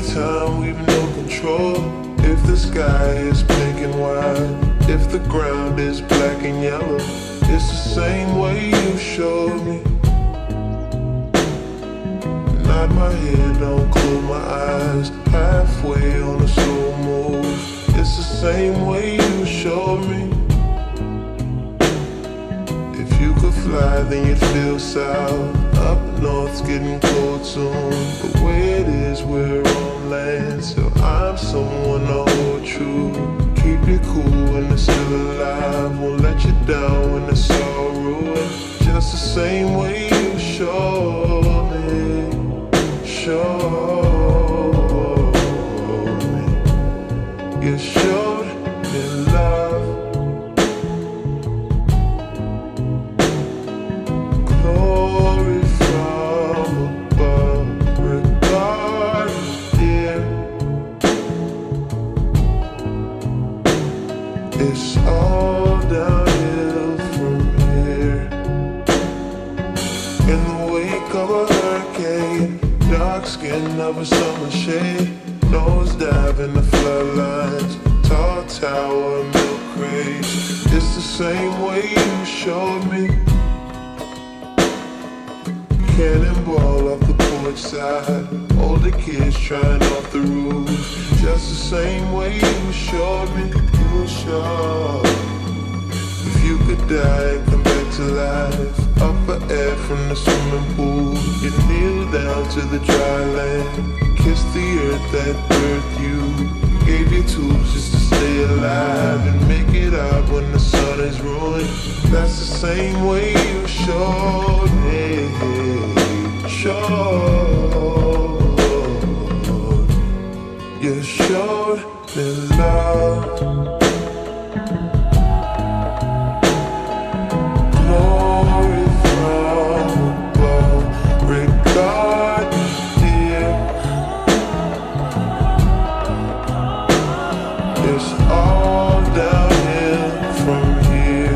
time we've no control. If the sky is pink and white, if the ground is black and yellow, it's the same way you showed me. Nod my head, don't close my eyes, halfway on a slow move. It's the same way you showed me. If you could fly, then you'd feel south. Up north's getting cold soon. The way it is, we're on land, so I'm someone to hold true. Keep you cool when it's still alive, won't let you down when it's all ruined. Just the same way you showed me, showed me. You showed me love. Glory from above, regardless, dear. It's all downhill from here. In the wake of a hurricane, dark skin of a summer shade, nosedive in the floodlines, tall tower, milk crates. It's the same way you showed me. Cannonball off the porch side, older kids trying off the roof. Just the same way you showed me, you showed. If you could die and come back to life, up for air from the swimming pool, you kneel down to the dry land, kiss the earth that birthed you, gave you tools just to stay alive and make it out when the sun is ruined. That's the same way you showed me, showed. You showed me love. Glory from above, regardless, dear. It's all downhill from here.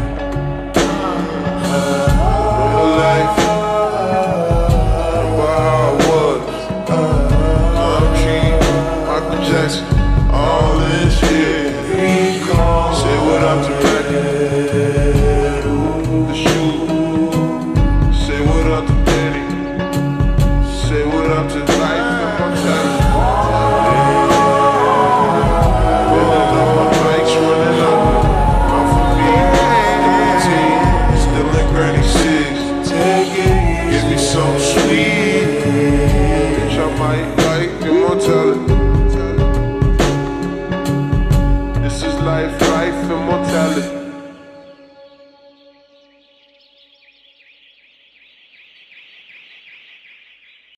Real life, remember how I was. I'm cheap, Michael Jackson, all this shit. Say what up to Record, the shoe. Say what up to Penny. Say what up to life. I'm telling you. Rolling up my bikes, running up. Off of me, nicotine, still in Granny 6. Take it, give me some sweet. Bitch, I might like immortality.